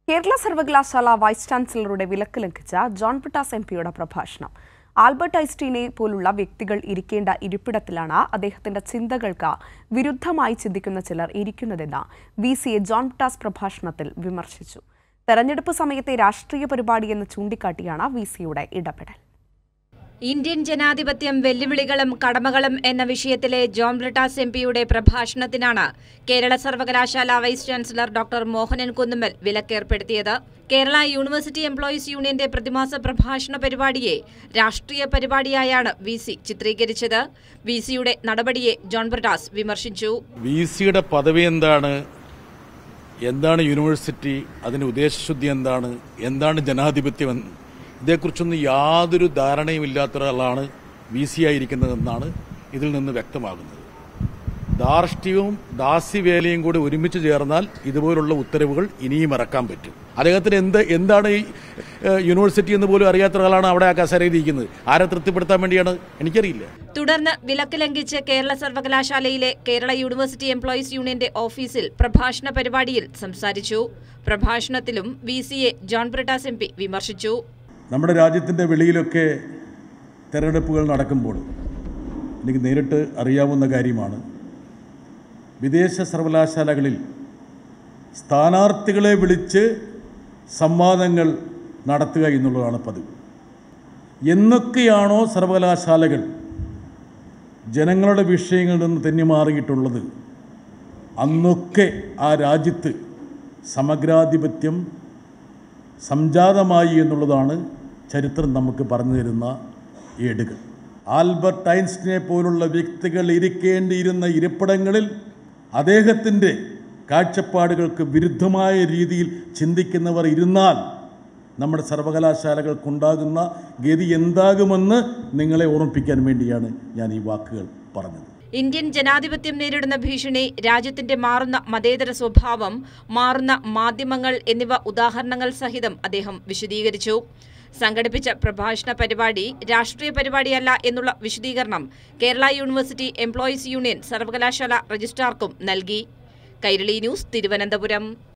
കേരള സർവകലാശാല വൈസ് ചാൻസലറുടെ വിലക്ക് ലംഘിച്ച ജോൺ ബ്രിട്ടാസ് എംപിയുടെ പ്രഭാഷണം. ആൽബർട്ട് ഐൻസ്റ്റീനെ പോലുള്ള വ്യക്തികൾ ഇരിക്കേണ്ട ഇരിപ്പിടത്തിലാണ് അദ്ദേഹത്തിന്റെ ചിന്തകൾക്ക് വിരുദ്ധമായി ചിന്തിക്കുന്ന ചിലർ ഇരിക്കുന്നതെന്ന് വിസിയെ ജോൺ ബ്രിട്ടാസ് പ്രഭാഷണത്തിൽ വിമർശിച്ചു. തെരഞ്ഞെടുപ്പ് സമയത്തെ രാഷ്ട്രീയ പരിപാടിയെന്ന് ചൂണ്ടിക്കാട്ടിയാണ് വിസിയുടെ ഇടപെടൽ. ഇന്ത്യൻ ജനാധിപത്യം വെല്ലുവിളികളും കടമകളും എന്ന വിഷയത്തിലെ ജോൺ ബ്രിട്ടാസ് എംപിയുടെ പ്രഭാഷണത്തിനാണ് കേരള സർവകലാശാല vice chancellor doctor Mohanan Kunnummal വിലക്കേർപ്പെടുത്തിയത്. കേരള യൂണിവേഴ്സിറ്റി എംപ്ലോയീസ് യൂണിയന്റെ പ്രതിമാസ പ്രഭാഷണ പരിപാടിയെ രാഷ്ട്രീയ പരിപാടിയായാണ് വിസി ചിത്രീകരിച്ചത്. വിസിയുടെ നടപടിയെ ജോൺ ബ്രിട്ടാസ് വിമർശിച്ചു. വിസിയുടെ പദവി എന്താണ് യൂണിവേഴ്സിറ്റി, അതിന്റെ ഉദ്ദേശശുദ്ധി എന്താണ് ജനാധിപത്യം, ഇതേക്കുറിച്ചൊന്നും യാതൊരു ധാരണയുമില്ലാത്ത ഒരാളാണ് വിസി ആയിരിക്കുന്നതെന്നാണ് ഇതിൽ നിന്ന് വ്യക്തമാകുന്നത്. ധാർഷ്ട്യവും ദാസ്യവേലയും കൂടി ഒരുമിച്ച് ചേർന്നാൽ ഇതുപോലുള്ള ഉത്തരവുകൾ ഇനിയും ഇറക്കാൻ പറ്റും. അദ്ദേഹത്തിന് എന്താണ് ഈ യൂണിവേഴ്സിറ്റി എന്ന് പോലും അറിയാത്ത ഒരാളാണ് അവിടെ ആ കസേരയിരിക്കുന്നത്. ആരെ തൃപ്തിപ്പെടുത്താൻ വേണ്ടിയാണ് എനിക്കറിയില്ല. തുടർന്ന് വിലക്ക് ലംഘിച്ച് കേരള സർവകലാശാലയിലെ കേരള യൂണിവേഴ്സിറ്റി എംപ്ലോയീസ് യൂണിയന്റെ ഓഫീസിൽ പ്രഭാഷണ പരിപാടിയിൽ സംസാരിച്ചു. പ്രഭാഷണത്തിലും വിസിയെ ജോൺ ബ്രിട്ടാസ് എംപി വിമർശിച്ചു. നമ്മുടെ രാജ്യത്തിൻ്റെ വെളിയിലൊക്കെ തെരഞ്ഞെടുപ്പുകൾ നടക്കുമ്പോൾ എനിക്ക് നേരിട്ട് അറിയാവുന്ന കാര്യമാണ്, വിദേശ സർവകലാശാലകളിൽ സ്ഥാനാർത്ഥികളെ വിളിച്ച് സംവാദങ്ങൾ നടത്തുക എന്നുള്ളതാണ് പതിവ്. എന്നൊക്കെയാണോ സർവകലാശാലകൾ ജനങ്ങളുടെ വിഷയങ്ങളിൽ നിന്ന് തെന്നിമാറിയിട്ടുള്ളത്, അന്നൊക്കെ ആ രാജ്യത്ത് സമഗ്രാധിപത്യം സംജാതമായി എന്നുള്ളതാണ് ചരിത്രം നമുക്ക് പറഞ്ഞു തരുന്ന ഏടുകൾ. ആൽബർട്ട് ഐൻസ്റ്റീനെ പോലുള്ള വ്യക്തികൾ ഇരിക്കേണ്ടിയിരുന്ന ഇരിപ്പിടങ്ങളിൽ അദ്ദേഹത്തിൻ്റെ കാഴ്ചപ്പാടുകൾക്ക് വിരുദ്ധമായ രീതിയിൽ ചിന്തിക്കുന്നവർ ഇരുന്നാൽ നമ്മുടെ സർവകലാശാലകൾക്കുണ്ടാകുന്ന ഗതി എന്താകുമെന്ന് നിങ്ങളെ ഓർമ്മിപ്പിക്കാൻ വേണ്ടിയാണ് ഞാൻ ഈ വാക്കുകൾ പറഞ്ഞത്. ഇന്ത്യൻ ജനാധിപത്യം നേരിടുന്ന ഭീഷണി, രാജ്യത്തിന്റെ മാറുന്ന മതേതര സ്വഭാവം, മാറുന്ന മാധ്യമങ്ങൾ എന്നിവ ഉദാഹരണങ്ങൾ സഹിതം അദ്ദേഹം വിശദീകരിച്ചു. സംഘടിപ്പിച്ച പ്രഭാഷണ പരിപാടി രാഷ്ട്രീയ പരിപാടിയല്ല എന്നുള്ള വിശദീകരണം കേരള യൂണിവേഴ്സിറ്റി എംപ്ലോയീസ് യൂണിയൻ സർവകലാശാല രജിസ്ട്രാർക്കും നൽകി. കൈരളി ന്യൂസ്, തിരുവനന്തപുരം.